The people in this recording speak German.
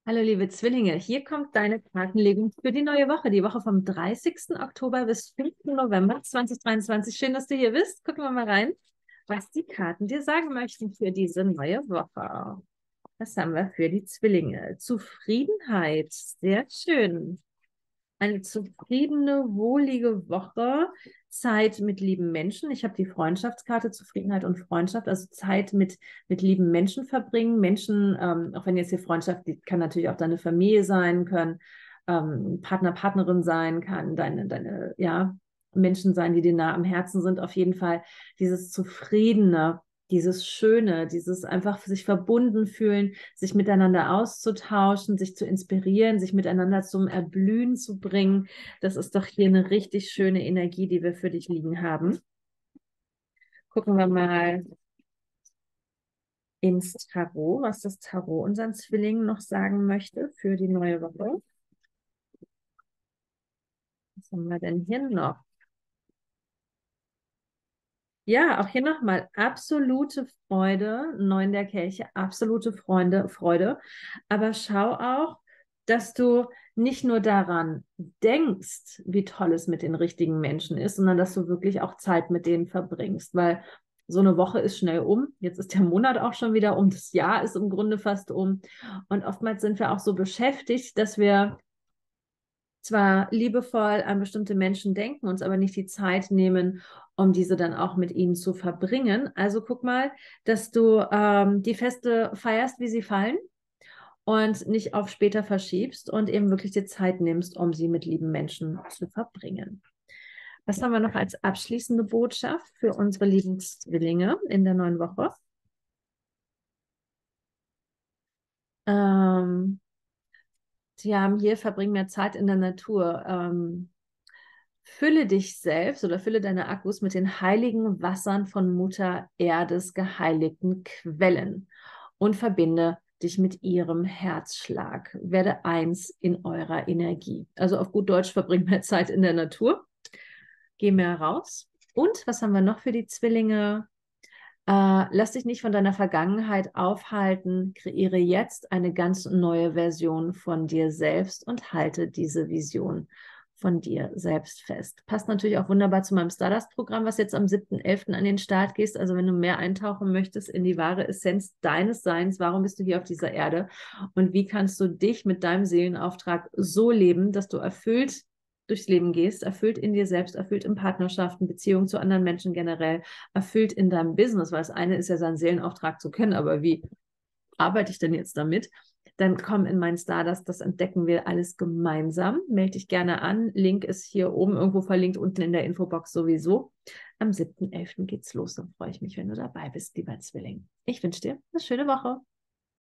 Hallo liebe Zwillinge, hier kommt deine Kartenlegung für die neue Woche, die Woche vom 30. Oktober bis 5. November 2023. Schön, dass du hier bist. Gucken wir mal rein, was die Karten dir sagen möchten für diese neue Woche. Was haben wir für die Zwillinge? Zufriedenheit, sehr schön. Eine zufriedene, wohlige Woche, Zeit mit lieben Menschen. Ich habe die Freundschaftskarte, Zufriedenheit und Freundschaft, also Zeit mit lieben Menschen verbringen. Menschen, auch wenn jetzt die Freundschaft, die kann natürlich auch deine Familie sein, können Partner, Partnerin sein, kann deine, ja, Menschen sein, die dir nah am Herzen sind. Auf jeden Fall dieses Zufriedene, dieses Schöne, dieses einfach sich verbunden fühlen, sich miteinander auszutauschen, sich zu inspirieren, sich miteinander zum Erblühen zu bringen. Das ist doch hier eine richtig schöne Energie, die wir für dich liegen haben. Gucken wir mal ins Tarot, was das Tarot unseren Zwillingen noch sagen möchte für die neue Woche. Was haben wir denn hier noch? Ja, auch hier nochmal absolute Freude, Neun der Kelche, absolute Freude. Aber schau auch, dass du nicht nur daran denkst, wie toll es mit den richtigen Menschen ist, sondern dass du wirklich auch Zeit mit denen verbringst, weil so eine Woche ist schnell um. Jetzt ist der Monat auch schon wieder um. Das Jahr ist im Grunde fast um. Und oftmals sind wir auch so beschäftigt, dass wir zwar liebevoll an bestimmte Menschen denken, uns aber nicht die Zeit nehmen, um diese dann auch mit ihnen zu verbringen. Also guck mal, dass du die Feste feierst, wie sie fallen und nicht auf später verschiebst und eben wirklich die Zeit nimmst, um sie mit lieben Menschen zu verbringen. Was haben wir noch als abschließende Botschaft für unsere lieben Zwillinge in der neuen Woche? Sie haben hier, verbringen mehr Zeit in der Natur. Fülle dich selbst oder fülle deine Akkus mit den heiligen Wassern von Mutter Erdes geheiligten Quellen und verbinde dich mit ihrem Herzschlag. Werde eins in eurer Energie. Also auf gut Deutsch, verbring mehr Zeit in der Natur. Geh mehr raus. Und was haben wir noch für die Zwillinge? Lass dich nicht von deiner Vergangenheit aufhalten. Kreiere jetzt eine ganz neue Version von dir selbst und halte diese Vision von dir selbst fest. Passt natürlich auch wunderbar zu meinem Stardust-Programm, was jetzt am 7.11. an den Start geht. Also wenn du mehr eintauchen möchtest in die wahre Essenz deines Seins, warum bist du hier auf dieser Erde und wie kannst du dich mit deinem Seelenauftrag so leben, dass du erfüllt durchs Leben gehst, erfüllt in dir selbst, erfüllt in Partnerschaften, Beziehungen zu anderen Menschen generell, erfüllt in deinem Business, weil das eine ist ja seinen Seelenauftrag zu kennen, aber wie arbeite ich denn jetzt damit? Dann komm in mein Stardust, das entdecken wir alles gemeinsam. Melde dich gerne an. Link ist hier oben irgendwo verlinkt, unten in der Infobox sowieso. Am 7.11. geht's los. Dann freue ich mich, wenn du dabei bist, lieber Zwilling. Ich wünsche dir eine schöne Woche.